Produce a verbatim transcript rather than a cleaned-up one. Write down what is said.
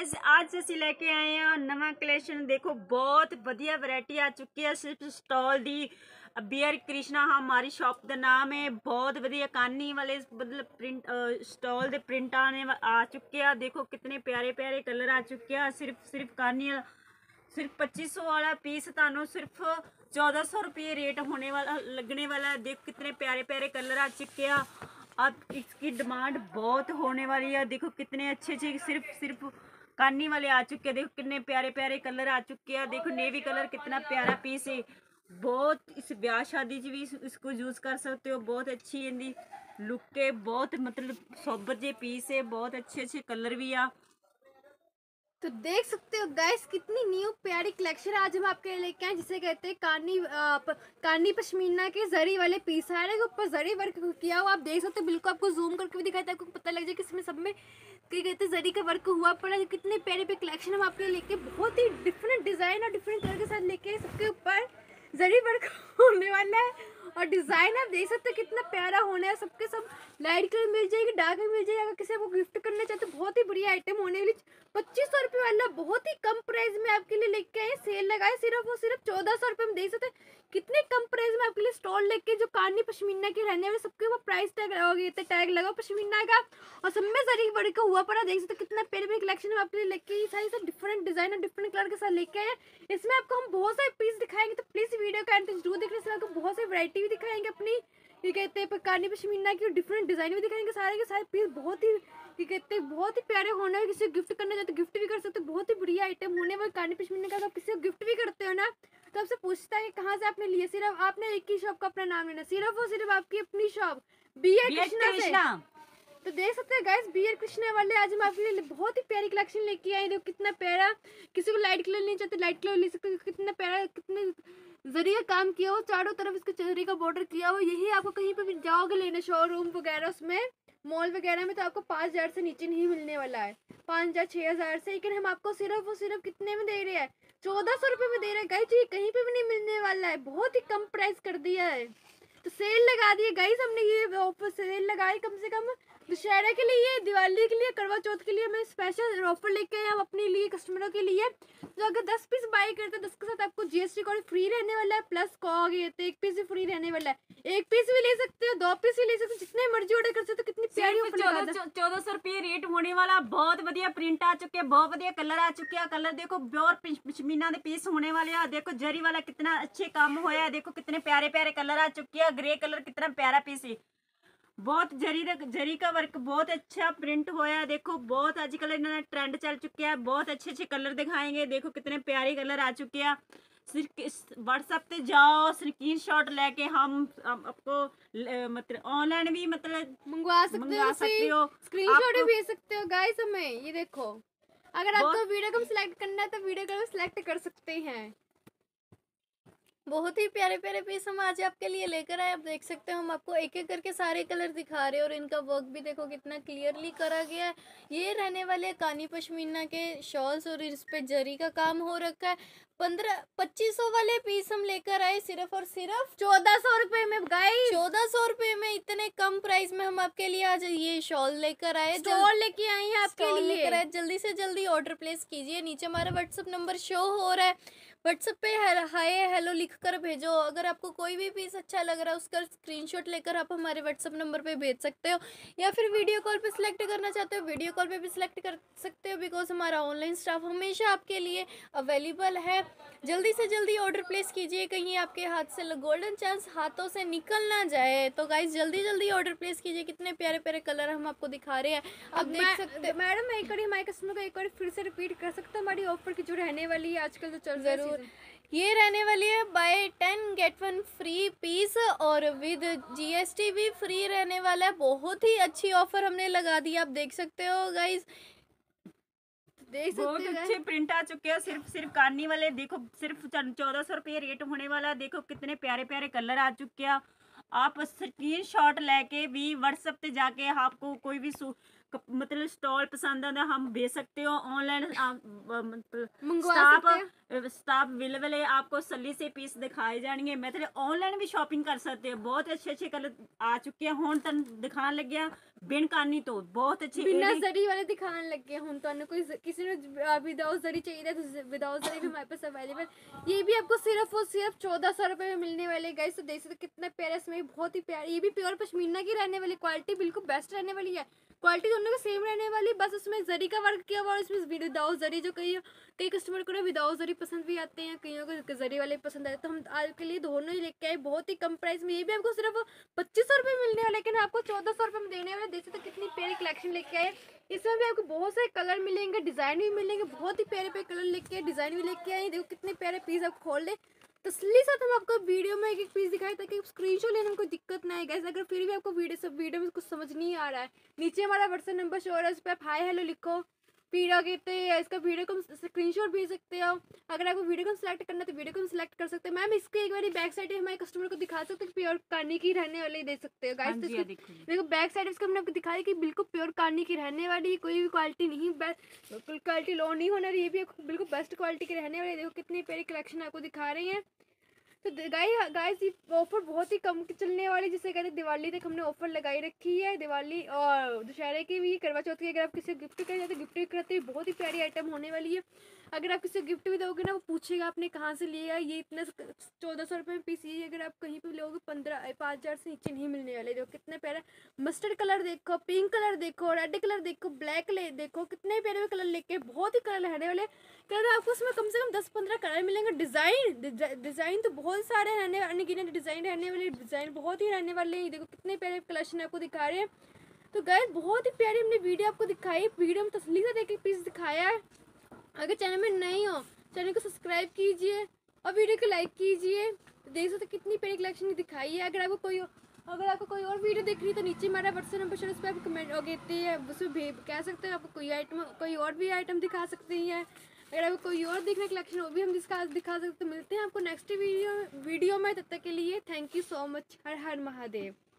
Guys आज ਅਸੀਂ ਲੈ ਕੇ ਆਏ ਆ ਨਵਾਂ ਕਲੈਕਸ਼ਨ। देखो बहुत ਵਧੀਆ वैरायटी आ चुकी है सिर्फ स्टॉल दी बियर कृष्णा हमारी शॉप का नाम है। बहुत ਵਧੀਆ कानी वाले मतलब प्रिंट स्टॉल दे प्रिंट आने आ चुके हैं। देखो कितने प्यारे प्यारे कलर आ चुके हैं। सिर्फ सिर्फ कानी सिर्फ पच्चीस सौ वाला पीस थानू सिर्फ चौदह सौ रुपये रेट होने वाला लगने वाला है। देखो कितने प्यारे प्यारे कलर आ चुके हैं। अब इसकी डिमांड बहुत होने वाली है। देखो कितने अच्छे अच्छे सिर्फ सिर्फ कानी वाले आ चुके हैं। देखो कितने प्यारे प्यारे कलर आ चुके हैं। देखो नेवी कलर कितना प्यारा पीस है। बहुत इस ब्याह शादी च भी इसको यूज कर सकते हो। बहुत अच्छी इनकी लुक है। बहुत मतलब सोबर जे पीस है। बहुत अच्छे अच्छे कलर भी आ। तो देख सकते हो गाइस कितनी न्यू प्यारी कलेक्शन आज हम आपके लिए लेके आए, जिसे कहते हैं कानी आ, प, कानी पश्मीना के जरी वाले पीस आ रहे हैं। ऊपर जरी वर्क किया हुआ आप देख सकते हो। बिल्कुल आपको जूम करके भी दिखाता है, आपको पता लग जाए कि इसमें सब में क्या कहते हैं जरी का वर्क हुआ पड़ा। कितने प्यारे प्यारे कलेक्शन हम आपके लिए लेके बहुत ही डिफरेंट डिजाइन और डिफरेंट कलर के साथ लेके सबके ऊपर जरी वर्क होने वाला है। और डिजाइन आप देख सकते हो कितना प्यारा होना है। सबके सब लाइट कलर मिल जाएगी, डार्क में मिल जाएगी। अगर किसी को गिफ्ट करना चाहते हो बहुत ही बढ़िया आइटम होने वाली। पच्चीस सौ रुपये वाला बहुत ही कम प्राइस में आपके लिए लेके आए। सेल लगाए सिर्फ और सिर्फ चौदह सौ रुपये में देख सकते हैं कितने कम प्राइस में आपके लिए स्टॉल लेके जो कानी पश्मीना के रहने वाले सबके ऊपर प्राइस टैग लगाओगे टैग लगाओ पश्मीना का और सब में जरी बड़ी का हुआ पड़ा। देख सकते हो कितना प्यारे प्यारे कलेक्शन हम आपके लिए लेके ये सारी सब डिफरेंट डिजाइन और डिफरेंट कलर के साथ लेके आए। इसमें आपको हम बहुत सारे पीस दिखाएंगे, तो प्लीज वीडियो का एंड तक जरूर देखने से आपको बहुत सारी वैरायटी भी दिखाएंगे अपनी ये कहते हैं कानी पश्मीना की डिफरेंट डिजाइन भी दिखाएंगे। सारे के सारे पीस बहुत ही ये कहते हैं बहुत ही प्यारे होने वाले। किसी को गिफ्ट करना चाहते गिफ्ट भी कर सकते हो। बहुत ही बढ़िया आइटम होने वाले कानी पश्मीना का। अगर किसी को गिफ्ट भी करते हो ना तो आपसे पूछता है कि कहाँ से आपने लिए, सिर्फ आपने एक ही शॉप का अपना नाम लेना, सिर्फ और सिर्फ आपकी अपनी शॉप बियर कृष्णा से। तो देख सकते हैं गाइस बियर कृष्णा वाले आज हम आपके लिए बहुत ही प्यारी कलेक्शन लेके आए। देखो कितना प्यारा, किसी को लाइट कलर नहीं चाहते लाइट कलर ले सकते हो। कितना प्यारा कितने जरिए काम किया हो, चारों तरफ इसके जरिए का बॉर्डर किया हो। यही आपको कहीं पे भी जाओगे लेने शोरूम वगैरह उसमें मॉल वगैरह में तो आपको पाँच हजार से नीचे नहीं मिलने वाला है, पाँच हजार छह हजार से। लेकिन हम आपको सिर्फ और सिर्फ कितने में दे रहे हैं, चौदह सौ रुपये में दे रहे हैं गाइस। ये कहीं पे भी नहीं मिलने वाला है, बहुत ही कम प्राइस कर दिया है। तो सेल लगा दिए गाइस हमने, ये ऑफर सेल लगाई कम से कम दशहरा के लिए, दिवाली के लिए, करवा चौथ के लिए हमें स्पेशल ऑफर लेके आए हम अपने लिए कस्टमरों के लिए। तो अगर दस पीस बाई करते हैं दस के साथ आपको जीएसटी कोड फ्री रहने वाला है, प्लस कहोगे तो एक पीस भी फ्री रहने वाला है। एक पीस भी ले सकते हो, दो पीस भी ले सकते हो, जितने मर्जी ऑर्डर कर सकते हो। कितनी प्यारी ऑफर चौदह सौ रुपये रेट होने वाला। बहुत बढ़िया प्रिंट आ चुके हैं, बहुत बढ़िया कलर आ चुके हैं। कलर देखो प्योर पश्मीना के पीस होने वाले हैं। देखो जरी वाला कितना अच्छे काम होया। देखो कितने प्यारे प्यारे कलर आ चुके हैं। ग्रे कलर कितना प्यारा पीस है। बहुत जरी जरी का वर्क बहुत अच्छा प्रिंट होया। देखो बहुत आजकल इन्होंने ट्रेंड चल चुके हैं। बहुत अच्छे अच्छे कलर दिखाएंगे। देखो कितने प्यारे कलर आ चुके हैं। व्हाट्सएप पे जाओ स्क्रीन शॉट लेके हम आपको मतलब ऑनलाइन भी मतलब मंगवा सकते मंगवा हो, सकते हो, स्क्रीन शॉट भी भेज सकते हो गाइस हमें। ये देखो अगर आपको वीडियो को सिलेक्ट करना है तो वीडियो को सिलेक्ट कर सकते हैं। बहुत ही प्यारे प्यारे पीस हम आज आपके लिए लेकर आए। आप देख सकते हो हम आपको एक एक करके सारे कलर दिखा रहे हैं और इनका वर्क भी देखो कितना क्लियरली करा गया है। ये रहने वाले कानी पश्मीना के शॉल्स और इस पे जरी का काम हो रखा है। पंद्रह पच्चीस सौ वाले पीस हम लेकर आए सिर्फ और सिर्फ चौदह सौ रुपए में गाइस। चौदह सौ रुपए में इतने कम प्राइस में हम आपके लिए आज ये शॉल लेकर आए, स्टॉल लेके आए हैं आपके लिए लेकर आए। जल्दी से जल्दी ऑर्डर प्लेस कीजिए। नीचे हमारा व्हाट्सअप नंबर शो हो रहा है, व्हाट्सएप पे हाय हेलो लिख कर भेजो। अगर आपको कोई भी पीस अच्छा लग रहा है उसका स्क्रीनशॉट लेकर आप हमारे व्हाट्सएप नंबर पे भेज सकते हो, या फिर वीडियो कॉल पे सिलेक्ट करना चाहते हो वीडियो कॉल पे भी सिलेक्ट कर सकते हो, बिकॉज हमारा ऑनलाइन स्टाफ हमेशा आपके लिए अवेलेबल है। जल्दी से जल्दी ऑर्डर प्लेस कीजिए, कहीं आपके हाथ से गोल्डन चांस हाथों से निकल ना जाए। तो गाइस जल्दी जल्दी ऑर्डर प्लेस कीजिए। कितने प्यारे प्यारे कलर हम आपको दिखा रहे हैं, आप देख सकते हैं। मैडम एक बार हमारे कस्टमर को एक बार फिर से रिपीट कर सकते हैं हमारी ऑफर की जो रहने वाली है आजकल तो चल जरूर ये रहने वाली है buy ten get one free piece और विद जीएसटी भी फ्री रहने वाला है। बहुत ही अच्छी ऑफर हमने लगा दी, आप देख सकते हो गाइस। देख बहुत सकते अच्छे प्रिंट आ चुके हैं सिर्फ सिर्फ कानी वाले। देखो सिर्फ चौदह सौ रुपये रेट होने वाला। देखो कितने प्यारे प्यारे कलर आ चुके हैं। आप स्क्रीन शॉट लेके भी व्हाट्सएप पे जाके आपको कोई भी मतलब स्टॉल पसंद आता हम भेज सकते हो ऑनलाइन, मंगवा स्टाफ सकते स्टाफ अवेलेबल है, आपको सली से पीस दिखाए जाएंगे। मतलब ऑनलाइन भी शॉपिंग कर सकते हो, बहुत अच्छे अच्छे कलर आ चुके हैं। हुण तन दिखाने लग गया बिन कानी तो बहुत अच्छे बिना एडी- जरी वाले दिखाने लग गए हम तो कोई ज- किसी ने विदाउट जरी चाहिए तो विदाउट जरी भी हमारे पास अवेलेबल। ये भी आपको सिर्फ और सिर्फ चौदह सौ रुपए में मिलने वाले गाइस। तो देख सकते हो कितना प्यारा, इसमें बहुत ही प्यारा, ये भी प्योर पश्मीना की रहने वाली, क्वालिटी बिल्कुल बेस्ट रहने वाली है। क्वालिटी दोनों की सेम रहने वाली, बस उसमें जरी का वर्क किया हुआ और इसमें विदाउट जरी, जो कई कई कस्टमर को ना विदाउट जरी पसंद भी आते हैं, कईयों को जरी वाले पसंद आते हैं। तो हम आज के लिए दोनों ही लेके आए बहुत ही कम प्राइस में। ये भी आपको सिर्फ पच्चीस सौ रुपये मिलने वाले, लेकिन आपको चौदह सौ रुपये में देने वाले। देख सकते हो कितनी प्यारी कलेक्शन लेके आए। इसमें भी आपको बहुत सारे कलर मिलेंगे, डिजाइन भी मिलेंगे, बहुत ही प्यारे प्यारे कलर लेके आए, डिजाइन भी लेके आए। देखो कितने प्यारे पीस आप खोल ले तसली साथ हम आपको वीडियो में एक एक पीस दिखाए ताकि स्क्रीनशॉट लेने में कोई दिक्कत ना आए गाइस। अगर फिर भी आपको वीडियो सब वीडियो में कुछ समझ नहीं आ रहा है, नीचे हमारा व्हाट्सएप नंबर शो हो रहा है, उस पर आप हाय हेलो लिखो, फिर आगे तो इसका वीडियो को स्क्रीनशॉट भेज सकते हो। अगर आपको वीडियो को सिलेक्ट करना है तो वीडियो को सिलेक्ट कर सकते हैं। मैम इसके एक बार बैक साइड हमारे कस्टमर को दिखा सकते हैं, प्योर कानी की रहने वाली दे सकते हो हाँ गाइस। तो जी, हाँ, इसकी देखो देखो बैक साइड इसका हमने आपको दिखाया कि बिल्कुल प्योर कानी की रहने वाली, कोई भी क्वालिटी नहीं, बिल्कुल क्वालिटी लो नहीं होना, ये भी बिल्कुल बेस्ट क्वालिटी की रहने वाली। देखो कितनी प्यारी कलेक्शन आपको दिखा रहे हैं। तो गाइस गाइस ये ऑफर बहुत ही कम चलने वाली, जिसे कहते हैं दिवाली तक हमने ऑफर लगाई रखी है। दिवाली और दशहरे की भी, करवा चौथ की, अगर आप किसी गिफ्ट कर जाते गिफ्ट करते हुए बहुत ही प्यारी आइटम होने वाली है। अगर आप किसी गिफ्ट भी दोगे ना, वो पूछेगा आपने कहाँ से लिया, ये इतना चौदह सौ रुपये में पीस, ये अगर आप कहीं पे लोगे पंद्रह पाँच हज़ार से नीचे नहीं मिलने वाले। देखो कितने प्यारा मस्टर्ड कलर देखो, पिंक कलर देखो, रेड कलर देखो, ब्लैक ले देखो, कितने प्यारे कलर लेके, बहुत ही कलर रहने वाले। कलर आपको उसमें कम से कम दस पंद्रह कलर मिलेंगे। डिज़ाइन डिज़ाइन तो बहुत सारे रहने अनगिनत डिज़ाइन रहने वाले, डिज़ाइन बहुत ही रहने वाले हैं। देखो कितने प्यारे कलेक्शन आपको दिखा रहे हैं। तो गाइस बहुत ही प्यारी हमने वीडियो आपको दिखाई, वीडियो में तसल्ली से देख के पीस दिखाया है। अगर चैनल में नहीं हो चैनल को सब्सक्राइब कीजिए और वीडियो को लाइक कीजिए। देख सकते कितनी प्यारी कलेक्शन दिखाई है। अगर आपको कोई अगर आपको कोई और वीडियो देख रही है तो नीचे हमारा व्हाट्सएप नंबर उस पर आप कमेंट देते हैं, उसमें भेज कह सकते हैं आपको कोई आइटम, कोई और भी आइटम दिखा सकते हैं। अगर आपको कोई और देखना कलेक्शन वो भी हम दिखा दिखा सकते हैं। तो मिलते हैं आपको नेक्स्ट वीडियो वीडियो में, तब तक के लिए थैंक यू सो मच। हर हर महादेव।